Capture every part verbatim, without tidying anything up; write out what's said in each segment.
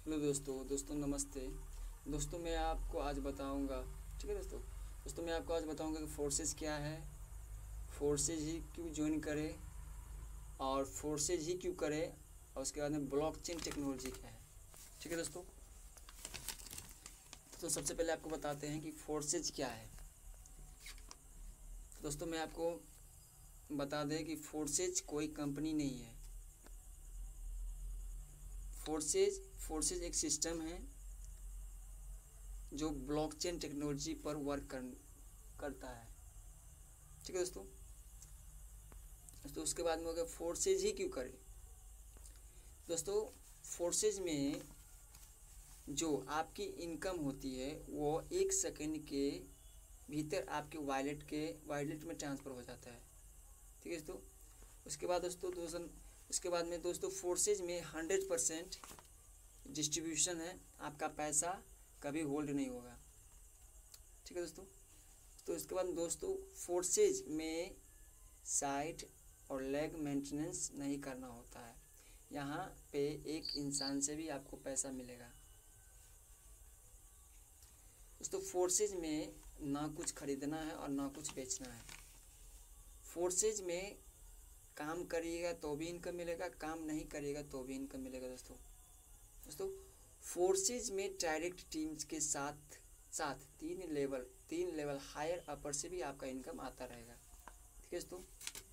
Hello दोस्तों दोस्तों नमस्ते। दोस्तों मैं आपको आज बताऊंगा, ठीक है दोस्तों दोस्तों मैं आपको आज बताऊंगा कि फोर्सेज क्या है, फोर्सेज ही क्यों ज्वाइन करें और फोर्सेज ही क्यों करें, और उसके बाद में ब्लॉकचेन टेक्नोलॉजी क्या है। ठीक है दोस्तों, तो सबसे पहले आपको बताते हैं कि फोर्सेज क्या है। दोस्तों मैं आपको बता दें कि फोर्सेज कोई कंपनी नहीं है। फोर्सेज फोर्सेज एक सिस्टम है जो ब्लॉकचेन टेक्नोलॉजी पर वर्क कर, करता है। ठीक है दोस्तों दोस्तों उसके बाद में हो गया फोर्सेज ही क्यों करें। दोस्तों फोर्सेज में जो आपकी इनकम होती है वो एक सेकंड के भीतर आपके वॉलेट के वॉलेट में ट्रांसफ़र हो जाता है। ठीक है दोस्तों, उसके बाद दोस्तों दोस्तों उसके बाद में दोस्तों फोर्सेज में हंड्रेड परसेंट डिस्ट्रीब्यूशन है, आपका पैसा कभी होल्ड नहीं होगा। ठीक है दोस्तों, तो इसके बाद दोस्तों फोर्सेज में साइट और लेग मेंटेनेंस नहीं करना होता है। यहाँ पे एक इंसान से भी आपको पैसा मिलेगा। दोस्तों फोर्सेज में ना कुछ खरीदना है और ना कुछ बेचना है। फोर्सेज में काम करिएगा तो भी इनकम मिलेगा, काम नहीं करिएगा तो भी इनकम मिलेगा। दोस्तों दोस्तों फोर्सेज में डायरेक्ट टीम्स के साथ साथ तीन लेवल तीन लेवल हायर अपर से भी आपका इनकम आता रहेगा। ठीक है दोस्तों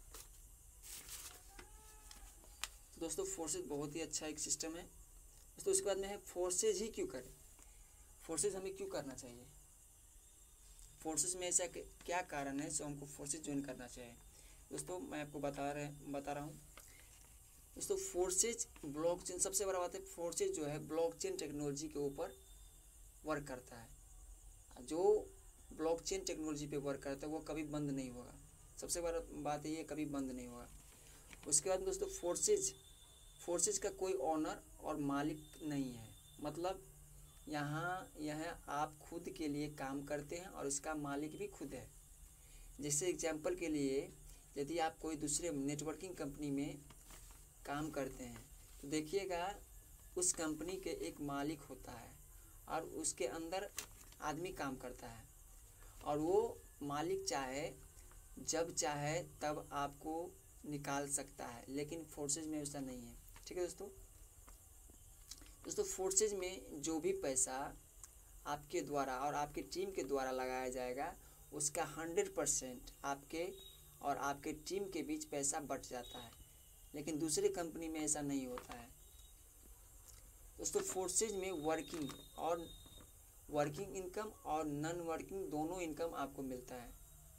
दोस्तों फोर्सेज बहुत ही अच्छा एक सिस्टम है। दोस्तों उसके बाद में है फोर्सेज ही क्यों करें। फोर्सेज हमें क्यों करना चाहिए, फोर्सेज में ऐसा क्या कारण है जो हमको फोर्सेज ज्वाइन करना चाहिए। दोस्तों मैं आपको बता रहे बता रहा हूँ दोस्तों फोर्सेज ब्लॉकचेन, सबसे बड़ा बात है फोर्सेज जो है ब्लॉकचेन टेक्नोलॉजी के ऊपर वर्क करता है। जो ब्लॉकचेन टेक्नोलॉजी पे वर्क करता है वो कभी बंद नहीं होगा। सबसे बड़ा बात है ये कभी बंद नहीं होगा। उसके बाद दोस्तों फोर्सेज फोर्सेज का कोई ऑनर और मालिक नहीं है। मतलब यहाँ यह आप खुद के लिए काम करते हैं और इसका मालिक भी खुद है। जैसे एग्जांपल के लिए यदि आप कोई दूसरे नेटवर्किंग कंपनी में काम करते हैं तो देखिएगा उस कंपनी के एक मालिक होता है और उसके अंदर आदमी काम करता है, और वो मालिक चाहे जब चाहे तब आपको निकाल सकता है, लेकिन फोर्सेज में ऐसा नहीं है। ठीक है दोस्तों दोस्तों फोर्सेज में जो भी पैसा आपके द्वारा और आपकी टीम के द्वारा लगाया जाएगा उसका हंड्रेड परसेंट आपके और आपके टीम के बीच पैसा बट जाता है, लेकिन दूसरी कंपनी में ऐसा नहीं होता है। दोस्तों फोर्सेज में वर्किंग और वर्किंग इनकम और नॉन वर्किंग दोनों इनकम आपको मिलता है।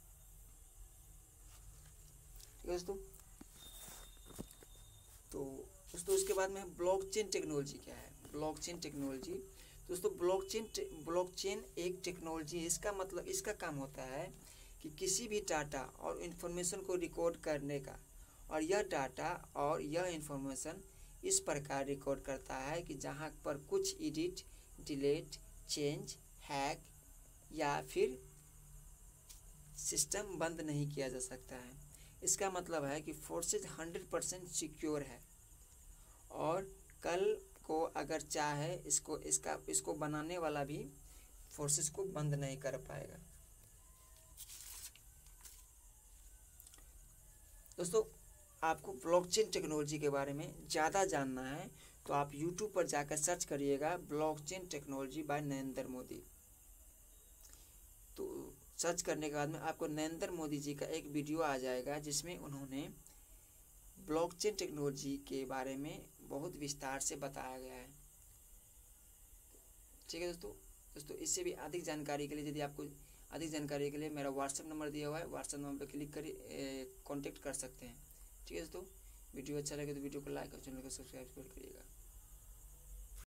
ठीक है दोस्तों, तो दोस्तों उसके बाद में ब्लॉकचेन टेक्नोलॉजी क्या है। ब्लॉकचेन टेक्नोलॉजी दोस्तों ब्लॉकचेन ब्लॉकचेन एक टेक्नोलॉजी है। इसका मतलब इसका काम होता है कि किसी भी डाटा और इन्फॉर्मेशन को रिकॉर्ड करने का, और यह डाटा और यह इन्फॉर्मेशन इस प्रकार रिकॉर्ड करता है कि जहाँ पर कुछ एडिट, डिलीट, चेंज, हैक या फिर सिस्टम बंद नहीं किया जा सकता है। इसका मतलब है कि फोर्सेज हंड्रेड परसेंट सिक्योर है और कल को अगर चाहे इसको इसका इसको बनाने वाला भी फोर्सेज को बंद नहीं कर पाएगा। दोस्तों आपको ब्लॉकचेन टेक्नोलॉजी के बारे में ज़्यादा जानना है तो आप यूट्यूब पर जाकर सर्च करिएगा blockchain technology by Narendra Modi. तो सर्च करने के बाद में आपको नरेंद्र मोदी जी का एक वीडियो आ जाएगा जिसमें उन्होंने ब्लॉकचेन टेक्नोलॉजी के बारे में बहुत विस्तार से बताया गया है। ठीक है दोस्तों दोस्तों इससे भी अधिक जानकारी के लिए, यदि आपको अधिक जानकारी के लिए मेरा व्हाट्सएप नंबर दिया हुआ है, व्हाट्सएप नंबर पर क्लिक कर कांटेक्ट कर सकते हैं। ठीक है दोस्तों, वीडियो अच्छा लगे तो वीडियो को लाइक और चैनल को सब्सक्राइब करिएगा।